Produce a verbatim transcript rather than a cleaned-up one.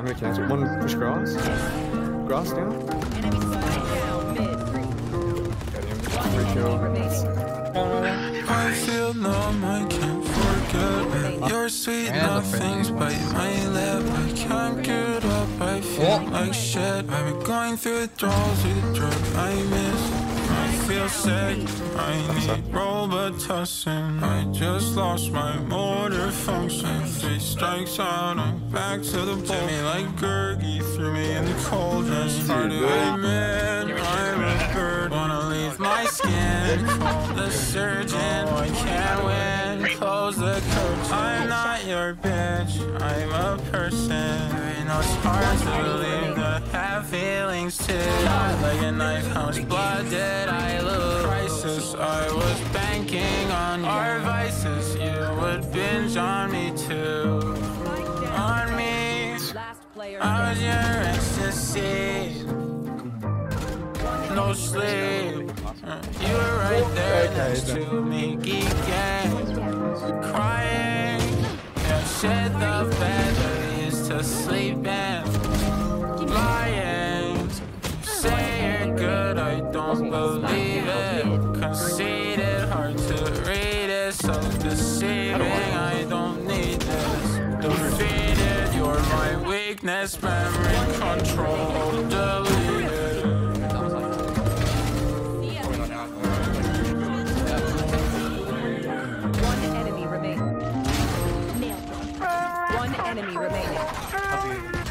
I'm gonna cancel. One push cross. Cross down. Enemy spotted down mid. Got him. Fragshow. I feel numb, I can't forget it. Your sweet nothings bite my lip. I can't get up, I feel like shit. I've been going through withdrawals with a drug I miss. I feel sick, I need Robitussin. I just lost my motor function. Three strikes out, I'm back to the bowl. Me like Gurgi, threw me in the cauldron. Hard to admit, I'm a bird. Wanna leave my skin, call the surgeon. I can't win, close the curtain. I'm not your bitch, I'm a person. I know it's hard to believe that I have feelings too. Not like a knife, how much blood did I lose? Crisis, I was banking on our vices. You would binge on me too. On me, I was your ecstasy. No sleep. You were right there next to me, geeking, crying. Yeah, shit the bed that we used to sleep in. Lying, say you're good, I don't believe it. Conceited, hard to read it, so deceiving. I don't need this. Defeated, you're my weakness. Memory control, deleted. One enemy remaining. One enemy remaining.